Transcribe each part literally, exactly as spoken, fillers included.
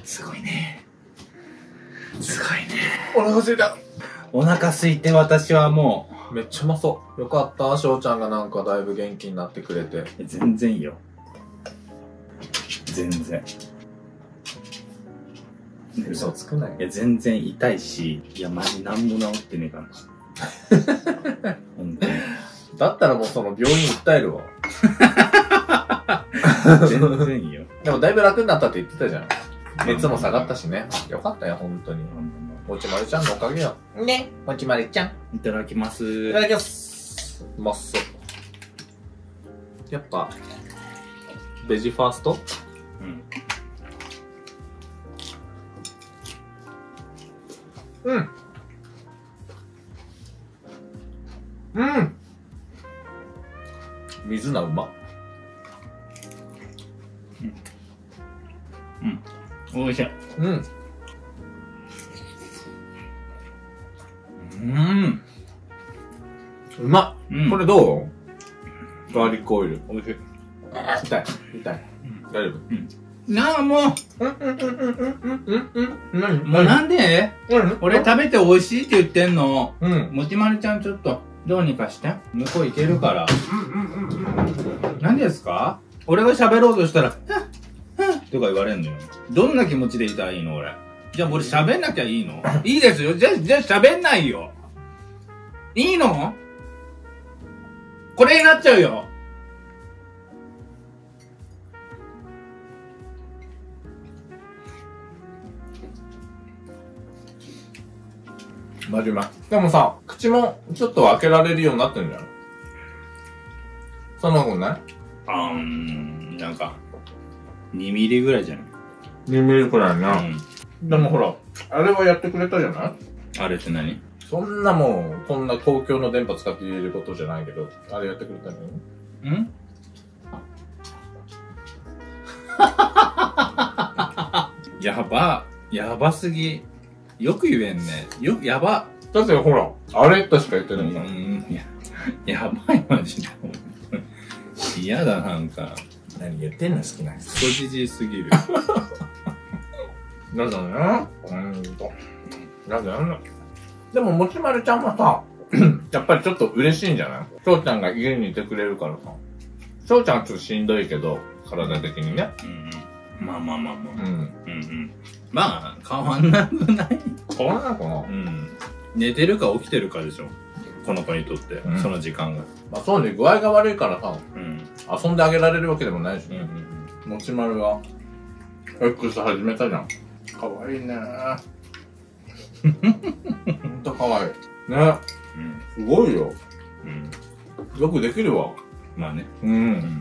すごいね。すごいね。 お腹すいた。 お腹空いて私はもう。めっちゃうまそう。よかった。翔ちゃんがなんかだいぶ元気になってくれて。 全然よ。全然。 嘘つくない。 いや、全然痛いし、いや、マジなんも治ってねえかな。本当に。 だったらもうその病院訴えるわ。 全然いいよ。 でもだいぶ楽になったって言ってたじゃん。熱も下がったしね。よかったよ、本当に。もちまるちゃんのおかげよ。ね。もちまるちゃん。 いただきます。 いただきます。うまそう。やっぱ、ベジファースト？うん。うん。うん。水菜うま。 うん。うん。おいしい。 うん。 うん。 うまっ。うん、これどう？ガーリックオイル。 おいしい。 痛い。痛い。大丈夫？ うん。なあ、もう。 うんうんうんうんうんうんうん。何？ もうなんで？俺食べて美味しいって言ってんの。 うん。 もちまるちゃんちょっと、どうにかして。向こう行けるから。うんうんうんうん。何ですか？俺が喋ろうとしたら、ふん、ふんとか言われんのよ。どんな気持ちでいたらいいの俺。じゃあ俺喋んなきゃいいの？いいですよ。じゃあ、じゃあ喋んないよ。いいの？これになっちゃうよ。 マジうまい。でもさ、口もちょっと開けられるようになってんじゃん。そんなことない？ あーん、なんか、にミリぐらいじゃない？ に ミリくらいな。 うん。 でもほら、あれはやってくれたじゃない？ あれって何？ そんなもう、こんな公共の電波使って言えることじゃないけど、あれやってくれたのに？ んやば。やばすぎ。よく言えんね。よ、やば。 だってほら、あれとしか言ってないから。 うん、や、やばいマジで。嫌だ、なんか。 何言ってんの好きな人。 クソじじいすぎる。 なんだね。うーんと。なんだよ。でも、もちまるちゃんはさ、やっぱりちょっと嬉しいんじゃない？翔ちゃんが家にいてくれるからさ。翔ちゃんはちょっとしんどいけど、体的にね。 うんうん。まあまあまあまあ。 うん。 うんうん。まあ、変わんなくない？ 変わらないかな？ うん。寝てるか起きてるかでしょ。この子にとって、うん、その時間が。 まあそうね、具合が悪いからさ、 うん、 遊んであげられるわけでもないしね。 うんうん、 もちまるが、X 始めたじゃん。かわいいねー。ほんとかわいい。ね。うん。すごいよ。うん。よくできるわ。 まあね。 うん。うん、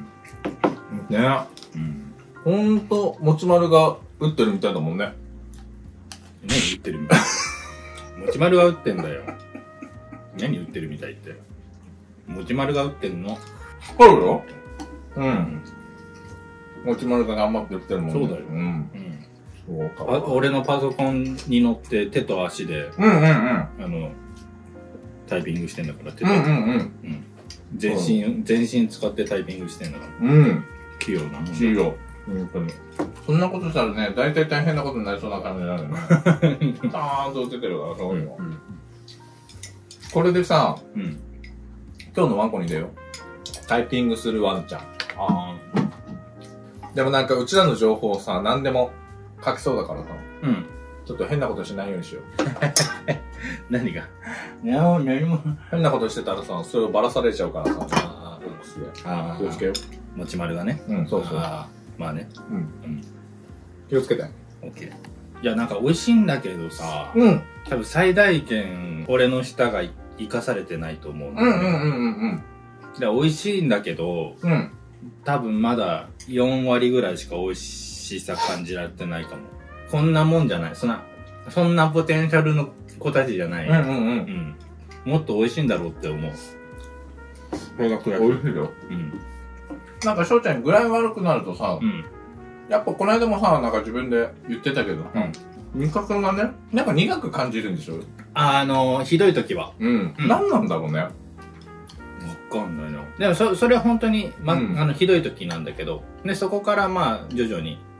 ね。 うん。 ほんと、もちまるが打ってるみたいだもんね。 何打ってるみたい？もちまるが打ってんだよ。何打ってるみたいって。もちまるが打ってんの？ そうよ。うん。もちまるが頑張って打ってるもんね。 そうだよ。うん。 うん。そうか。 俺のパソコンに乗って手と足で、 うんうんうん。 あの、タイピングしてんだから、手と。 うんうんうん。うん。 全身、全身使ってタイピングしてんだから。 うん。 器用なもんだ。 器用。本当に。そんなことしたらね、大体大変なことになりそうな感じになるね。ちゃんと出てるから、そういうの。これでさ、うん、今日のワンコに出よう。タイピングするワンちゃん。あでもなんかうちらの情報をさ、何でも書きそうだからさ、うん、ちょっと変なことしないようにしよう。 何が？いや、何も。 変なことしてたらさ、それをばらされちゃうからさ、ああ、気をつけよう。もちまるがね。 うん、そうそう。 まあね。うん。うん。 気をつけて。 オッケー。いや、なんか美味しいんだけどさ、 うん。 多分最大限、俺の舌が生かされてないと思うんだよね。うんうんうんうん。 で、美味しいんだけど、うん。多分まだよんわりぐらいしか美味しさ感じられてないかも。こんなもんじゃない。そんな、そんなポテンシャルの子たちじゃない。うんうんうん。うん。もっと美味しいんだろうって思う。 これが悔しい。美味しいよ。うん。なんか翔ちゃん具合悪くなるとさ、うん、やっぱこの間もさ、なんか自分で言ってたけど、うん、味覚がね、なんか苦く感じるんでしょ？ あ、あのー、ひどい時は。 うん。うん、何なんだろうね。わかんないな。でもそ、それは本当に、ま、うん、あの、ひどい時なんだけど、で、そこからまあ、徐々に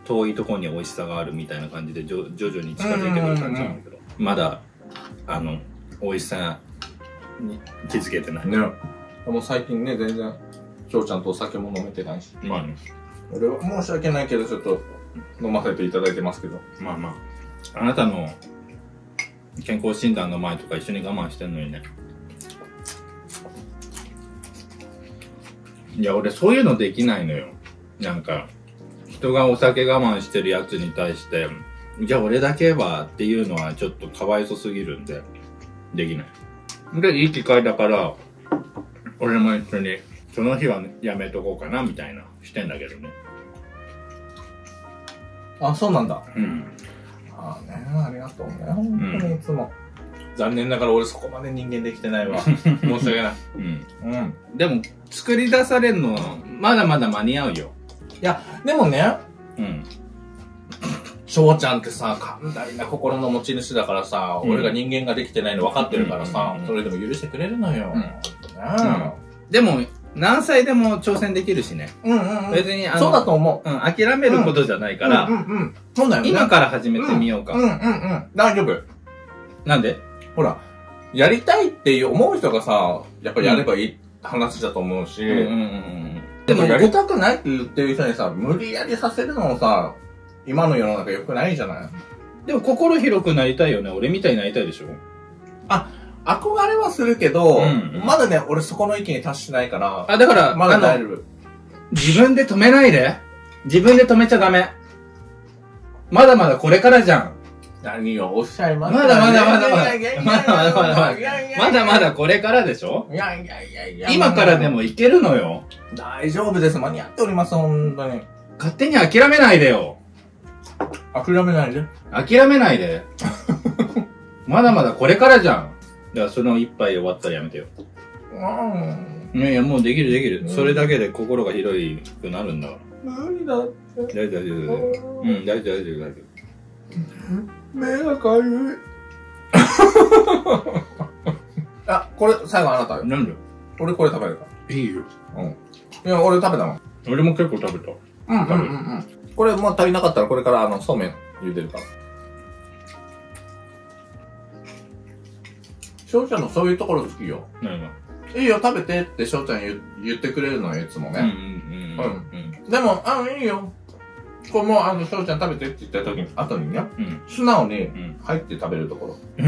遠いところに美味しさがあるみたいな感じで徐々に近づいてくる感じなんだけど、まだあの美味しさに気づけてないね。 もう最近ね全然翔ちゃんとお酒も飲めてないし、 まあね、 俺は申し訳ないけどちょっと飲ませていただいてますけど、 まあまああなたの健康診断の前とか一緒に我慢してんのにね。いや俺そういうのできないのよ。なんか人がお酒我慢してるやつに対してじゃあ俺だけはっていうのはちょっとかわいそすぎるんでできない。でいい機会だから俺も一緒にその日はやめとこうかなみたいなしてんだけどね。 あ、そうなんだ。 うん。 ああね、ありがとうね。本当にいつも。うん、残念ながら俺そこまで人間できてないわ。申し訳ない。 うん。うん。でも、作り出されるのは、まだまだ間に合うよ。 いや、でもね。 うん。 翔ちゃんってさ、寛大な心の持ち主だからさ、うん、俺が人間ができてないの分かってるからさ、それでも許してくれるのよ。うん。ね、 うん、でも、何歳でも挑戦できるしね。 うんうんうん。 別にあの、 そうだと思う。 うん、諦めることじゃないから、 うんうんうん。そうだよね。 今から始めてみようか。 うんうんうん。大丈夫。 なんで？ ほら、やりたいって思う人がさ、やっぱりやればいい話だと思うし、うんうんうん。でもやりたくないって言ってる人にさ、無理やりさせるのもさ、今の世の中良くないじゃない？ でも心広くなりたいよね。俺みたいになりたいでしょ？ あ、憧れはするけど、うんうん、まだね、俺そこの域に達してないから。 あ、だから、 まだ大丈夫。 自分で止めないで。自分で止めちゃダメ。まだまだこれからじゃん。 何をおっしゃいますか？ まだまだまだまだ。まだまだまだ。まだまだこれからでしょ？ いやいやいやいや。 今からでもいけるのよ。 大丈夫です。間に合っております、本当に。 勝手に諦めないでよ。 諦めないで。 諦めないで。まだまだこれからじゃん。だからその一杯終わったらやめてよ。うん。いやいや、もうできるできる。うん、それだけで心が広いくなるんだから。 無理だって。 大丈夫、大丈夫。うん、大丈夫、大丈夫、大丈夫。 目がかゆい。あ、これ、最後あなたよ。 なんで？ 俺これ食べるから。いいよ。 うん。いや、俺食べたもん。 俺も結構食べた。 うん、うん、うん、うん。これ、もう足りなかったらこれからあの、そうめん茹でるから。翔ちゃんのそういうところ好きよ。 何が？ いいよ、食べてって翔ちゃん言、言ってくれるのよ、いつもね。うん、うん、うん。うん。でも、あ、いいよ。これもう、あの、翔ちゃん食べてって言った時に、後にね、うん、素直に入って食べるところ。うん、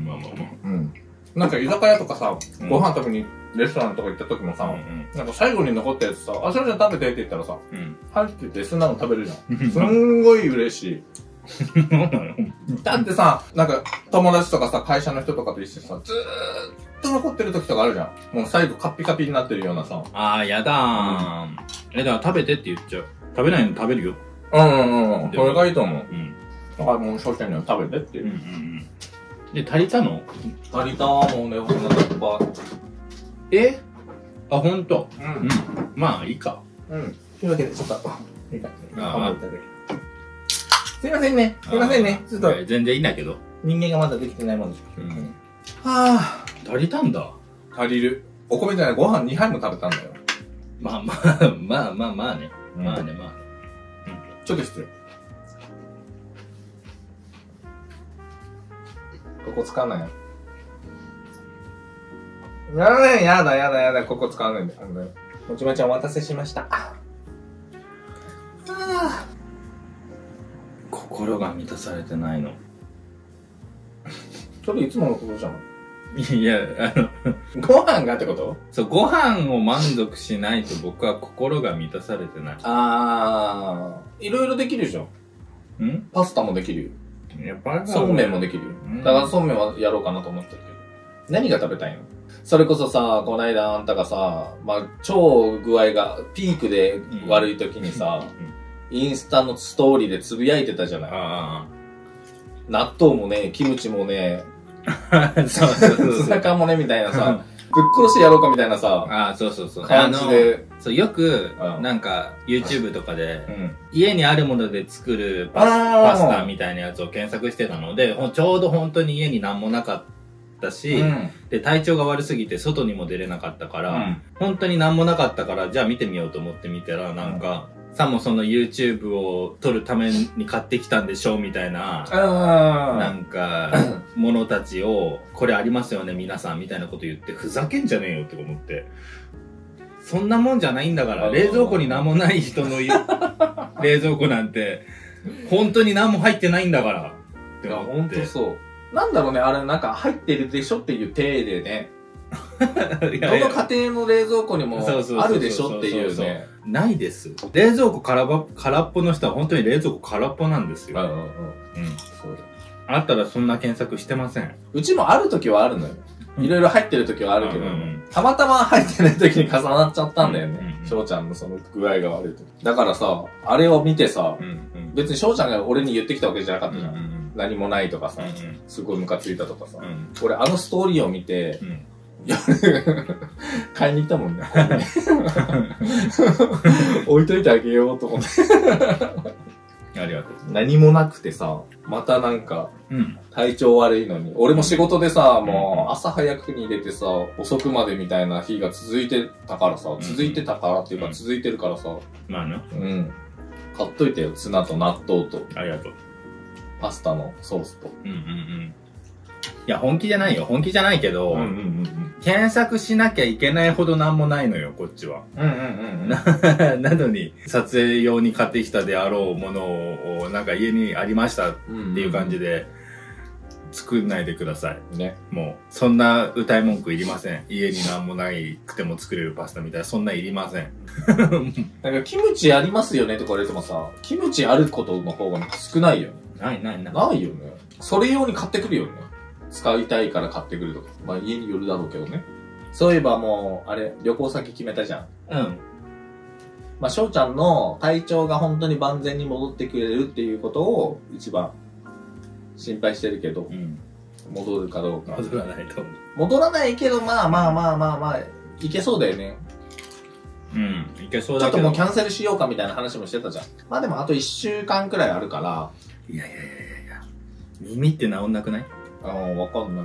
まあまあまあ。うん。なんか居酒屋とかさ、うん、ご飯食べにレストランとか行った時もさ、うん、なんか最後に残ったやつさ、あ、翔ちゃん食べてって言ったらさ、うん、入ってて素直に食べるじゃん。すんごい嬉しい。だってさ、なんか友達とかさ、会社の人とかと一緒にさ、ずーっと残ってる時とかあるじゃん。もう最後カッピカピになってるようなさ。 あー、やだー、うん。え、だから食べてって言っちゃう。食べないの食べるよ。 うんうんうん。これがいいと思う。うん。だからもう翔ちゃんには食べてっていう。うんうんうん。 で、足りたの？ 足りたー、もうね、ほんなとこば。 え？あ、ほんと？ うん。うん。 まあ、いいか。 うん。というわけで、ちょっと、いいか。ああ。すいませんね。すいませんね。ちょっと。 全然いいんだけど。 人間がまだできてないもんです。 うん。はあ、足りたんだ。 足りる。お米じゃない、ご飯にはいも食べたんだよ。 まあまあ、まあまあまあね。まあね、まあね。 ちょっと失礼。ここ使わないよ。やだね、やだやだやだ、ここ使わないで。あの、もちまちゃんお待たせしました。ああ。心が満たされてないの。 それいつものことじゃん。 いや、あの、 ご飯がってこと？ そう、ご飯を満足しないと僕は心が満たされてない。 あー、いろいろできるじゃん。ん？パスタもできるよ。 やっぱそうめんもできるよ。だからそうめんはやろうかなと思ってるけど。何が食べたいの？それこそさ、こないだあんたがさ、まあ、超具合がピークで悪い時にさ、うん、インスタのストーリーでつぶやいてたじゃない。あ納豆もね、キムチもね、そうそうそう。ツナ缶もね、みたいなさ、ぶっ殺してやろうかみたいなさ、 ああ、そうそうそう。 感じで。 そう、よく、なんか、YouTube とかで、うん、家にあるもので作るパス、パスタみたいなやつを検索してたので、ちょうど本当に家に何もなかったし、うん、で、体調が悪すぎて外にも出れなかったから、うん、本当に何もなかったから、じゃあ見てみようと思って見たら、なんか、 さもその YouTube を撮るために買ってきたんでしょうみたいな、 あなんか、ものたちを、これありますよね皆さんみたいなこと言って、ふざけんじゃねえよって思って。そんなもんじゃないんだから、冷蔵庫に何もない人の冷蔵庫なんて、本当に何も入ってないんだから。 いや、ほんとそう。なんだろうね、あれなんか入ってるでしょっていう体でね。どの家庭の冷蔵庫にもあるでしょっていうね。 ないです。冷蔵庫空ば空っぽの人は本当に冷蔵庫空っぽなんですよ。 うんうんうん。うん。 そうだ。あったらそんな検索してません。 うちもある時はあるのよ。いろいろ入ってる時はあるけど、たまたま入ってない時に重なっちゃったんだよね。翔ちゃんのその具合が悪い時。だからさ、あれを見てさ、別に翔ちゃんが俺に言ってきたわけじゃなかったじゃん。何もないとかさ、すごいムカついたとかさ。俺あのストーリーを見て、買いに行ったもんね。置いといてあげようと思って。 ありがとう。 何もなくてさ、またなんか、体調悪いのに。俺も仕事でさ、もう朝早くに入れてさ、遅くまでみたいな日が続いてたからさ、続いてたからっていうか続いてるからさ。 まあね。 うん。買っといてよ。ツナと納豆と。 ありがとう。 パスタのソースと。 うんうんうん。いや、本気じゃないよ。本気じゃないけど、検索しなきゃいけないほどなんもないのよ、こっちは。 うんうんうん。 なのに、撮影用に買ってきたであろうものを、なんか家にありましたっていう感じで、作んないでください。ね。もう、そんな歌い文句いりません。家になんもないくても作れるパスタみたいな、そんないりません。 なんか、キムチありますよねとか言われてもさ、キムチあることの方が少ないよね。 ないないない。 ないよね。それ用に買ってくるよね。使いたいから買ってくるとか。まあ家によるだろうけどね。そういえばもう、あれ、旅行先決めたじゃん。 うん。 まあ翔ちゃんの体調が本当に万全に戻ってくれるっていうことを一番心配してるけど、うん、戻るかどうか。 戻らないと思う。 戻らないけど、まあまあまあまあまあ、いけそうだよね。 うん、いけそうだけど。 ちょっともうキャンセルしようかみたいな話もしてたじゃん。まあでもあといっしゅうかんくらいあるから。 いやいやいやいや耳って治んなくない？ ああ、わかんない。うん。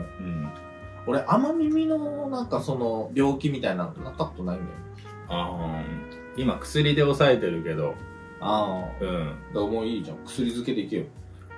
俺、甘耳の、なんかその、病気みたいなのなったことないんだよ。 ああ。今、薬で抑えてるけど。 ああ。 うん。 だからもういいじゃん。薬漬けでいけよ。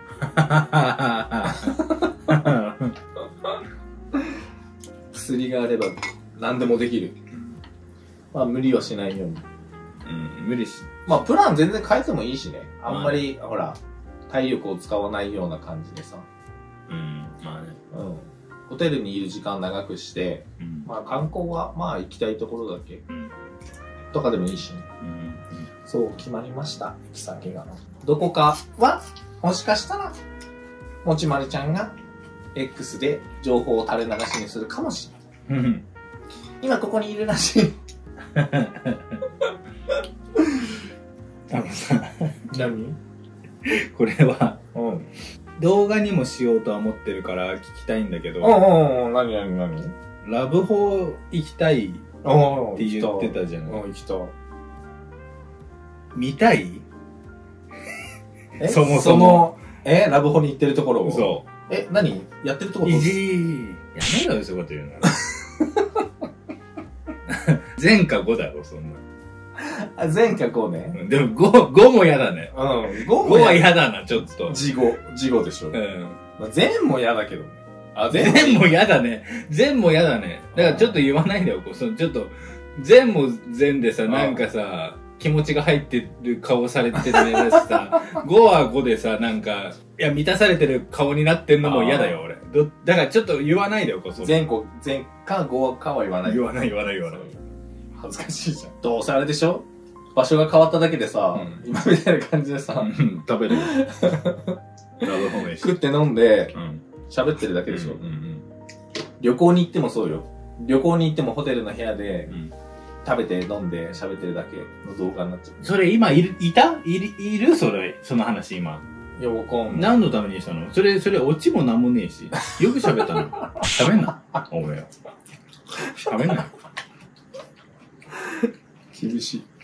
薬があれば、何でもできる。まあ、無理はしないように。 うん、無理し。 まあ、プラン全然変えてもいいしね。あんまり、ほら、体力を使わないような感じでさ。 うん、まあね。 うん。ホテルにいる時間長くして、うん、まあ観光は、まあ行きたいところだけ。うん、とかでもいいしね。うんうん、そう、決まりました。行き先が。どこかは、もしかしたら、もちまるちゃんが、X で情報を垂れ流しにするかもしれない。今ここにいるらしい。 あのさ、 何？ これは、うん、動画にもしようとは思ってるから聞きたいんだけど、 うんうんうん、何何何？ ラブホ行きたいって言ってたじゃん。 うん、行きたい。 見たい？ えそもそも。えラブホに行ってるところを？ そう。 え、何やってるところ？ いじー。やめろよ、そういうこと言うの。前かごだろ、そんな。 あ、前かごね。 でもご、ごも嫌だね。 うん。 ごもは嫌だな、ちょっと。 事後、事後でしょ。うん。まあ、前も嫌だけどね。 あ、前も嫌だね。前も嫌だね。だからちょっと言わないでおこう。そのちょっと、前も前でさ、なんかさ、気持ちが入ってる顔されてるねだしさ、ごはごでさ、なんか、いや、満たされてる顔になってんのも嫌だよ、俺。ど、だからちょっと言わないでおこう、そ前個、前かごかは言わない。 言わない言わない言わない。 恥ずかしいじゃん。どうせあれでしょ？場所が変わっただけでさ、うん、今みたいな感じでさ、うん、 食べる。ラブホメ食って飲んで、喋、うん、ってるだけでしょ、うんうんうん。旅行に行ってもそうよ。旅行に行ってもホテルの部屋で、うん、食べて飲んで喋ってるだけの動画になっちゃう。 それ今いる、いたいる、いるそれ、その話今。 いや、わかんない。 何のためにしたの？それ、それ、オチもなんもねえし。よく喋ったの。喋んな。おめえよ。喋んな。 厳しい。